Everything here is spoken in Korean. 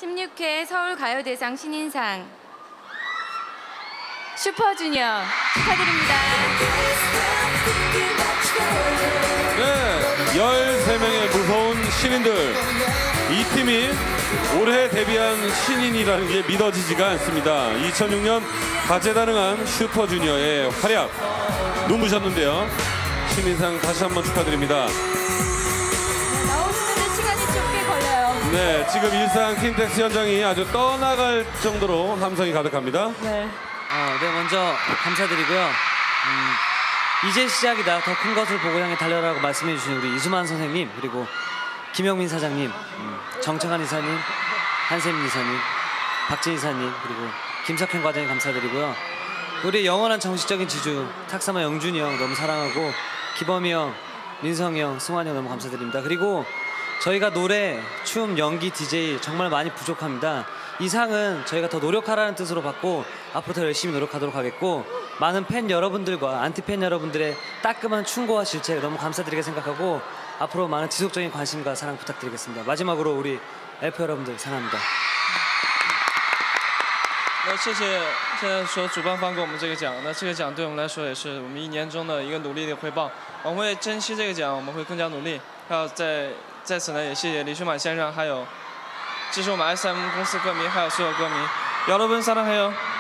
16회 서울가요대상 신인상 슈퍼주니어 축하드립니다. 네, 13명의 무서운 신인들. 이 팀이 올해 데뷔한 신인이라는 게 믿어지지가 않습니다. 2006년 다재다능한 슈퍼주니어의 활약 눈부셨는데요. 신인상 다시 한번 축하드립니다. 나오시는데 시간이 좀 꽤 걸려요. 네, 지금 일산 킨텍스 현장이 아주 떠나갈 정도로 함성이 가득합니다. 네. 네, 먼저 감사드리고요. 이제 시작이다. 더 큰 것을 보고 향해 달려라고 말씀해 주신 우리 이수만 선생님, 그리고 김영민 사장님, 정청한 이사님, 한세민 이사님, 박진 이사님, 그리고 김석현 과장님 감사드리고요. 우리 영원한 정식적인 지주 탁사마 영준이 형 너무 사랑하고, 기범이 형, 민성이 형, 승환이 형 너무 감사드립니다. 그리고 저희가 노래, 춤, 연기, DJ 정말 많이 부족합니다. 이 상은 저희가 더 노력하라는 뜻으로 받고 앞으로 더 열심히 노력하도록 하겠고, 많은 팬 여러분들과 안티팬 여러분들의 따끔한 충고와 질책 너무 감사드리게 생각하고 앞으로 많은 지속적인 관심과 사랑 부탁드리겠습니다. 마지막으로 우리 엘프 여러분들 사랑합니다. 那谢谢现在说主办方给我们这个奖，那这个奖对我们来说也是我们1年中的一个努力的回报，我们会珍惜这个奖，我们会更加努力。还有在此呢，也谢谢李书满先生，还有支持我们SM公司歌迷，还有所有歌迷，여러분 사랑해요。